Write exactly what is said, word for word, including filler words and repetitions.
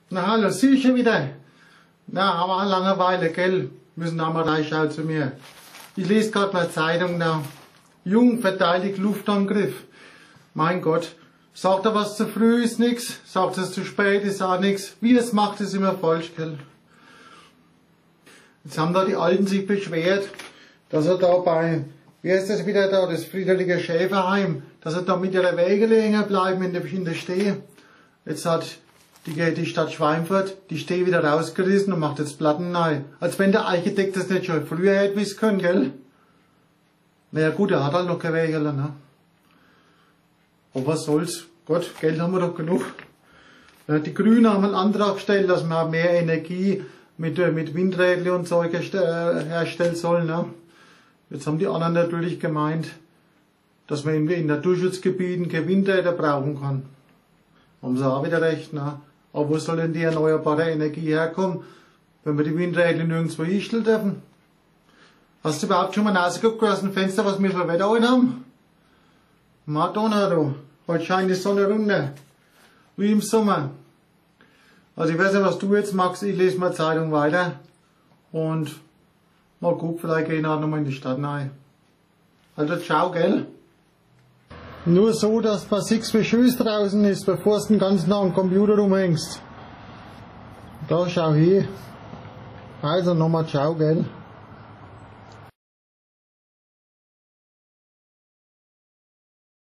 Na hallo, sieh ich schon wieder. Na, aber eine Langeweile, gell? Müssen auch mal reinschauen zu mir. Ich lese gerade mal Zeitung da. Jung verteidigt Luftangriff. Mein Gott. Sagt er was zu früh ist nix. Sagt es zu spät ist auch nix. Wie es macht, ist immer falsch, gell? Jetzt haben da die Alten sich beschwert, dass er da bei, wie heißt das wieder da, das Friederliche Schäferheim, dass er da mit ihrer Wege länger bleiben in der, in der Steh. Jetzt hat die, die Stadt Schweinfurt die Steh wieder rausgerissen und macht jetzt Platten rein. Als wenn der Architekt das nicht schon früher hätte wissen können, gell? Naja gut, er hat halt noch keine Wege, ne? Aber was soll's? Gott, Geld haben wir doch genug. Die Grünen haben einen Antrag gestellt, dass man mehr Energie mit, mit Windrädern und Zeug herstellen soll. Ne? Jetzt haben die anderen natürlich gemeint, dass man in Naturschutzgebieten keine Windräder brauchen kann. Haben sie auch wieder recht. Ne? Aber wo soll denn die erneuerbare Energie herkommen, wenn wir die Windräder nirgendwo hinstellen dürfen? Hast du überhaupt schon mal rausgeguckt aus dem Fenster, was wir für Wetter heute haben? Madonna, du. Heute scheint die Sonne runter. Wie im Sommer. Also ich weiß nicht, was du jetzt magst. Ich lese mal Zeitung weiter. Und mal gucken, vielleicht gehe ich nachher nochmal in die Stadt rein. Also ciao, gell? Nur so, dass bei sechs für Schöß draußen ist, bevor du den ganzen Tag am Computer rumhängst. Da schau hin. Also nochmal ciao, gell?